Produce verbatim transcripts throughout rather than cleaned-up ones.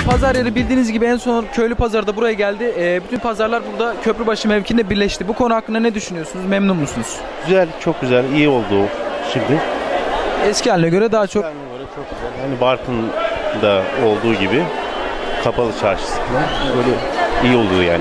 pazar yeri bildiğiniz gibi en son köylü pazarı da buraya geldi. E, bütün pazarlar burada Köprübaşı mevkiinde birleşti. Bu konu hakkında ne düşünüyorsunuz? Memnun musunuz? Güzel, çok güzel, iyi oldu şimdi. Eski haline göre daha çok. Eski haline göre çok güzel. Hani Bartın'da olduğu gibi kapalı çarşısında böyle iyi oluyor yani.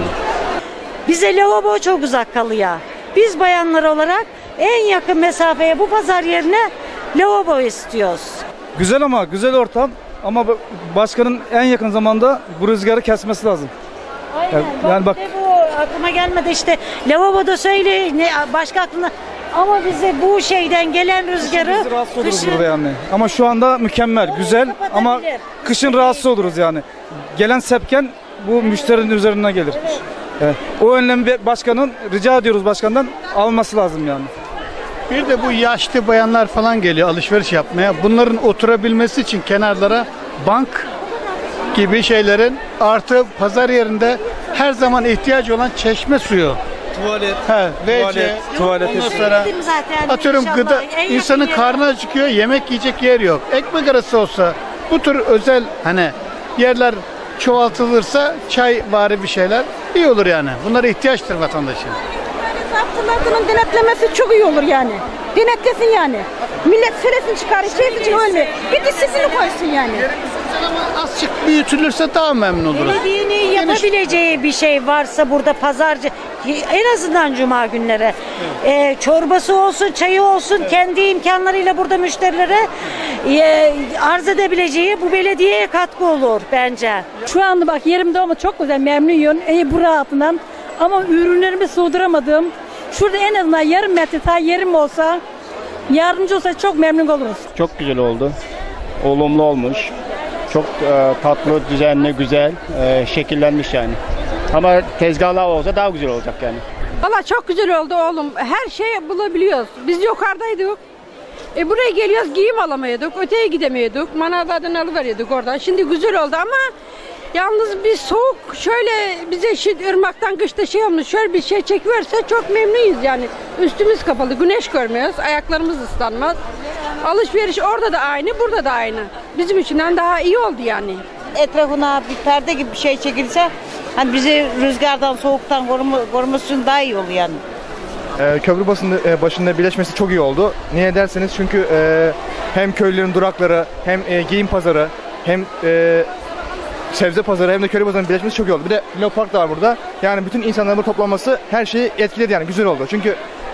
Bize lavabo çok uzak kalıyor. Biz bayanlar olarak en yakın mesafeye bu pazar yerine lavabo istiyoruz. Güzel ama güzel ortam ama başkanın en yakın zamanda bu rüzgarı kesmesi lazım. Aynen. Yani, yani bak, bak bu aklıma gelmedi işte lavaboda söyle ne başka aklına ama bize bu şeyden gelen rüzgarı biz rahatsız oluruz kışın, burada yani. Ama şu anda mükemmel, güzel ama kışın rahatsız oluruz yani. Gelen sepken bu müşterinin üzerine gelir. Evet. Evet. O önlemi başkanın rica ediyoruz başkandan alması lazım yani. Bir de bu yaşlı bayanlar falan geliyor alışveriş yapmaya. Bunların oturabilmesi için kenarlara bank gibi şeylerin artı pazar yerinde her zaman ihtiyacı olan çeşme suyu. Tuvalet, He, tuvalet, tuvalet. Ondan sonra atıyorum gıda, insanın karnı acıkıyor, yemek yiyecek yer yok. Ekmek arası olsa bu tür özel hani yerler çoğaltılırsa çay vari bir şeyler iyi olur yani. Bunlara ihtiyaçtır vatandaşın. Zaptılarının denetlemesi çok iyi olur yani. Denetlesin yani. Millet süresini çıkarır, şeysi için ölmüyor. Bir disiplini koysun yani. Ama azıcık büyütülürse daha memnun oluruz. Belediyenin yapabileceği bir şey varsa burada pazarcı en azından cuma günleri e, çorbası olsun, çayı olsun kendi imkanlarıyla burada müşterilere e, arz edebileceği bu belediyeye katkı olur bence. Şu anda bak yerimde olma çok güzel memnunum. E, bu rahatından. Ama ürünlerimi sığdıramadım. Şurada en azından yarım metre daha yerim olsa, yardımcı olsa çok memnun oluruz. Çok güzel oldu. Olumlu olmuş. Çok e, tatlı, düzenli, güzel, e, şekillenmiş yani. Ama tezgahlar olsa daha güzel olacak yani. Valla çok güzel oldu oğlum. Her şeyi bulabiliyoruz. Biz yukarıdaydık. E buraya geliyoruz giyim alamıyorduk. Öteye gidemiyorduk. Manavlardan alıveriyorduk oradan. Şimdi güzel oldu ama yalnız bir soğuk şöyle bize şimdi ırmaktan kışta şey olmuş şöyle bir şey çekiverse çok memnunuz yani. Üstümüz kapalı, güneş görmüyoruz, ayaklarımız ıslanmaz. Alışveriş orada da aynı, burada da aynı. Bizim içinden daha iyi oldu yani. Etrafına bir perde gibi bir şey çekilse hani bizi rüzgardan, soğuktan koruma, koruması daha iyi olur yani. Ee, köprü basında, e, başında birleşmesi çok iyi oldu. Niye derseniz çünkü e, hem köylülerin durakları, hem e, giyim pazarı, hem e, sebze pazarı hem de köylü pazarının birleşmesi çok iyi oldu. Bir de Leopark da var burada. Yani bütün insanların toplanması her şeyi etkiledi yani güzel oldu. Çünkü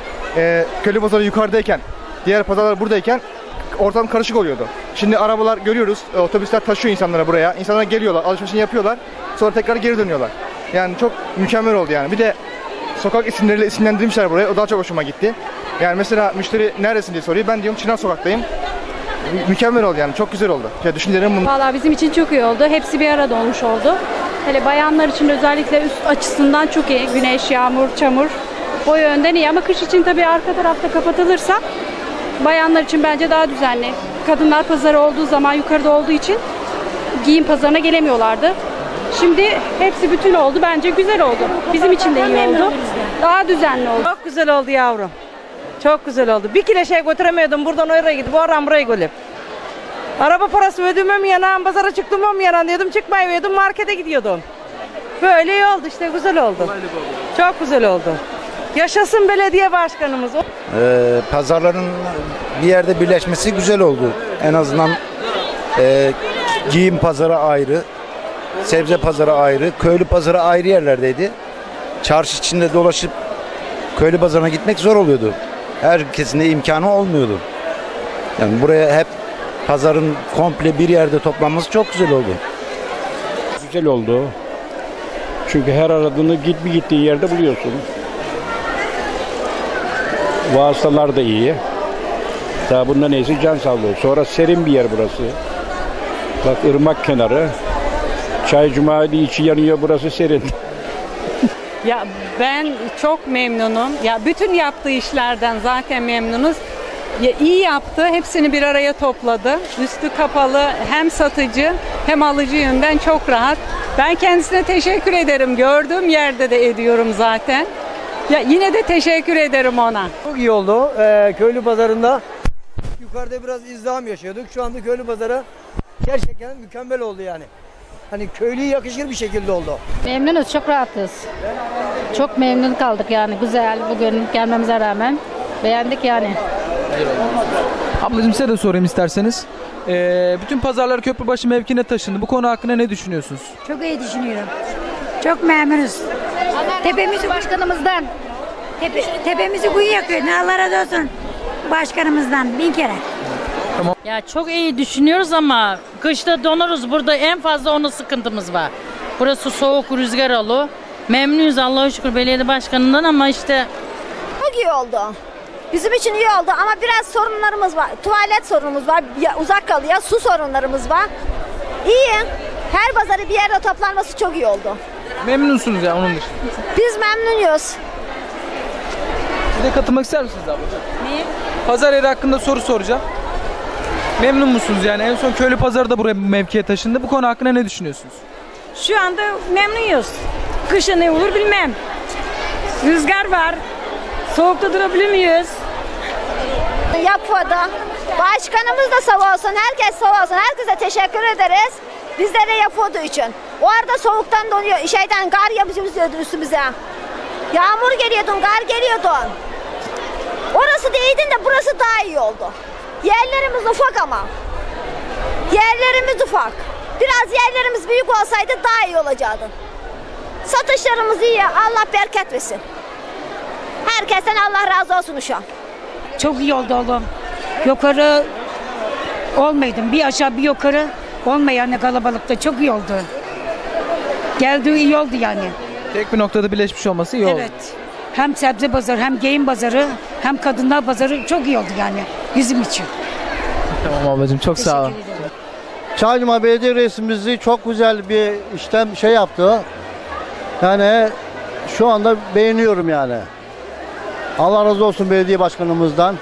e, köylü pazarı yukarıdayken, diğer pazarlar buradayken ortam karışık oluyordu. Şimdi arabalar görüyoruz, e, otobüsler taşıyor insanlara buraya. İnsanlar geliyorlar, alışverişini yapıyorlar. Sonra tekrar geri dönüyorlar. Yani çok mükemmel oldu yani. Bir de sokak isimleriyle isimlendirmişler burayı. O daha çok hoşuma gitti. Yani mesela müşteri neredesin diye soruyor. Ben diyorum Çınar Sokak'tayım. Mükemmel oldu yani. Çok güzel oldu. Ya düşüncelerim bunun. Valla bizim için çok iyi oldu. Hepsi bir arada olmuş oldu. Hele bayanlar için özellikle üst açısından çok iyi. Güneş, yağmur, çamur. O yönden iyi ama kış için tabii arka tarafta kapatılırsa bayanlar için bence daha düzenli. Kadınlar pazarı olduğu zaman yukarıda olduğu için giyim pazarına gelemiyorlardı. Şimdi hepsi bütün oldu. Bence güzel oldu. Bizim için de iyi oldu. Daha düzenli oldu. Çok güzel oldu yavrum. Çok güzel oldu. Bir kilo şey götüremiyordum. Buradan oraya gidip oradan buraya gelip. Araba parası ödemem yanan, pazara çıktım mı yanan diyordum. Çıkmayıyordum, markete gidiyordum. Böyle iyi oldu işte, güzel oldu. Çok güzel oldu. Yaşasın belediye başkanımız. Ee, pazarların bir yerde birleşmesi güzel oldu. En azından e, giyim pazarı ayrı, sebze pazarı ayrı, köylü pazarı ayrı yerlerdeydi. Çarşı içinde dolaşıp köylü pazarına gitmek zor oluyordu. Herkesin de imkanı olmuyordu. Yani buraya hep pazarın komple bir yerde toplanması çok güzel oldu. Güzel oldu. Çünkü her aradığını git bir gittiğin yerde buluyorsun. Vasıtalar da iyi. Daha bunda neyse can sağlığı. Sonra serin bir yer burası. Bak ırmak kenarı. Çay Cumali içi yanıyor, burası serin. Ya ben çok memnunum. Ya bütün yaptığı işlerden zaten memnunuz. Ya iyi yaptı. Hepsini bir araya topladı. Üstü kapalı, hem satıcı hem alıcı yönden çok rahat. Ben kendisine teşekkür ederim. Gördüğüm yerde de ediyorum zaten. Ya yine de teşekkür ederim ona. Çok iyi oldu. Ee, köylü pazarında yukarıda biraz izdiham yaşıyorduk. Şu anda köylü pazarı gerçekten mükemmel oldu yani. hani köylüye yakışır bir şekilde oldu. Memnunuz, çok rahatız. Çok memnun kaldık yani. Güzel bugün gelmemize rağmen. Beğendik yani. Ablacığım size de sorayım isterseniz. Ee, bütün pazarlar Köprübaşı mevkine taşındı. Bu konu hakkında ne düşünüyorsunuz? Çok iyi düşünüyorum. Çok memnunuz. Tepemizi başkanımızdan. Tepe, tepemizi kuyu yakıyor. Allah razı olsun başkanımızdan bin kere. Tamam. Ya çok iyi düşünüyoruz ama kışta donarız. Burada en fazla onun sıkıntımız var. Burası soğuk, rüzgar olu. Memnunuz Allah'a şükür belediye başkanından ama işte. Çok iyi oldu. Bizim için iyi oldu ama biraz sorunlarımız var. Tuvalet sorunumuz var. Ya, uzak kalıyor. Su sorunlarımız var. İyi. Her pazarı bir yerde toplanması çok iyi oldu. Memnunsunuz ya onun dışında. Biz memnunuz. Siz de katılmak ister misiniz ablacığım? Niye? Pazar yeri hakkında soru soracağım. Memnun musunuz yani? En son köylü pazarı da buraya mevkiye taşındı. Bu konu hakkında ne düşünüyorsunuz? Şu anda memnunuz. Kışın ne olur bilmem. Rüzgar var. Soğukta durabilir miyiz? Yapmadı. Başkanımız da sağ olsun. Herkes sağ olsun. Herkese teşekkür ederiz. Bizlere yapıldığı için. O arada soğuktan donuyor. Şeyden kar yapıyordu üstümüze. Yağmur geliyordu, kar geliyordu. Orası değildin de burası daha iyi oldu. Yerlerimiz ufak ama. Yerlerimiz ufak. Biraz yerlerimiz büyük olsaydı daha iyi olacaktı. Satışlarımız iyi. Allah bereket versin. Herkesten Allah razı olsun şu an. Çok iyi oldu oğlum. Yukarı olmaydım. Bir aşağı bir yukarı olmayan kalabalıkta çok iyi oldu. Geldiği iyi oldu yani. Tek bir noktada birleşmiş olması iyi oldu. Evet. Hem sebze pazarı hem giyim pazarı hem kadınlar pazarı çok iyi oldu yani bizim için. Tamam ablacığım çok sağ olun. Çaycuma Belediye Reisimizi çok güzel bir işlem şey yaptı. Yani şu anda beğeniyorum yani. Allah razı olsun belediye başkanımızdan.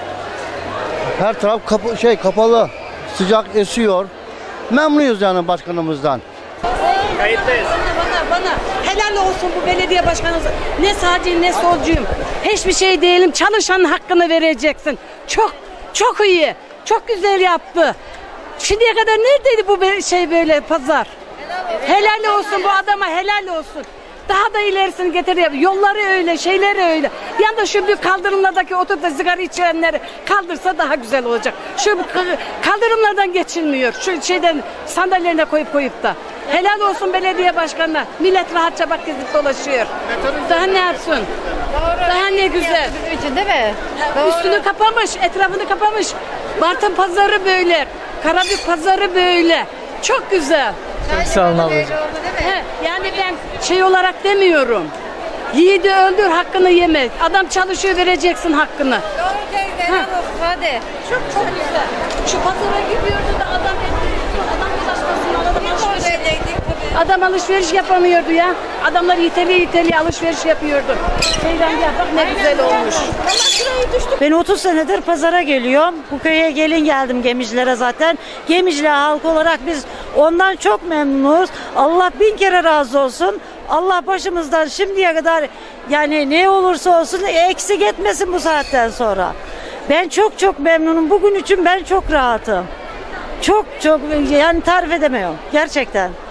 Her taraf kapı, şey kapalı, sıcak esiyor. Memnunuz yani başkanımızdan. Kayıttayız. Bana, bana helal olsun bu belediye başkanımız. Ne sağcıyım ne solcuyum. Hiçbir şey değilim. Çalışanın hakkını vereceksin. Çok çok iyi. Çok güzel yaptı. Şimdiye kadar neredeydi bu şey böyle pazar? Helal olsun bu adama, helal olsun. Daha da ilerisini getiriyor. Yolları öyle, şeyleri öyle. Yanında şu büyük kaldırımlardaki oturup da sigara içenleri kaldırsa daha güzel olacak. Şu kaldırımlardan geçilmiyor. Şu şeyden sandalyelerine koyup koyup da. Helal olsun belediye başkanına. Millet rahatça bak gezip dolaşıyor. Daha ne yapsın? Daha ne güzel. için değil mi? Üstünü kapamış, etrafını kapamış. Bartın pazarı böyle. Karabük pazarı böyle. Çok güzel. Çok sağ olun ablacığım. He, yani ben şey olarak demiyorum. Yiğidi öldür hakkını yeme. Adam çalışıyor vereceksin hakkını. Doğru teyze. Hadi. Çok çok güzel. Şu pazara gidiyordu da adam adam ulaşmasın. Adam alışveriş, adam alışveriş yapamıyordu ya. Adamlar iteli iteli alışveriş yapıyordu. Şeyden gel bak ne güzel olmuş. Ben otuz senedir pazara geliyorum. Bu köye gelin geldim Gemicilere zaten. Gemicili halk olarak biz ondan çok memnunuz. Allah bin kere razı olsun. Allah başımızdan şimdiye kadar yani ne olursa olsun eksik etmesin bu saatten sonra. Ben çok çok memnunum. Bugün için ben çok rahatım. Çok çok yani tarif edemiyorum gerçekten.